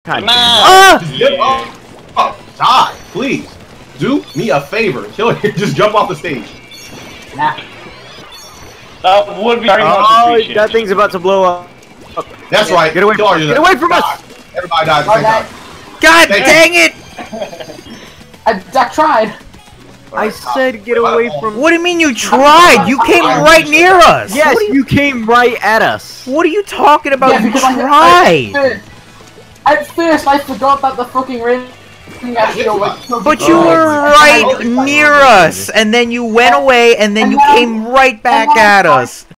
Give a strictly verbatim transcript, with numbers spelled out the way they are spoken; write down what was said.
God. Ah! Just get up. Oh, die, please. Do me a favor. Kill it. Just jump off the stage. Nah. That would be very much Oh, appreciated. that thing's about to blow up. That's right. Get away from us. Get away from us. Everybody died at the same Okay. time. God Thank dang it! I, I tried. I said get away from. What do you mean you tried? You came right near us. Yes, What, are you, you came right at us. what are you talking about? Yeah, You because I, tried. I, at first I forgot that the fucking ring actually was. But you Oh, were right near us, and then you went away, and then And you then- came right back and then at I- us.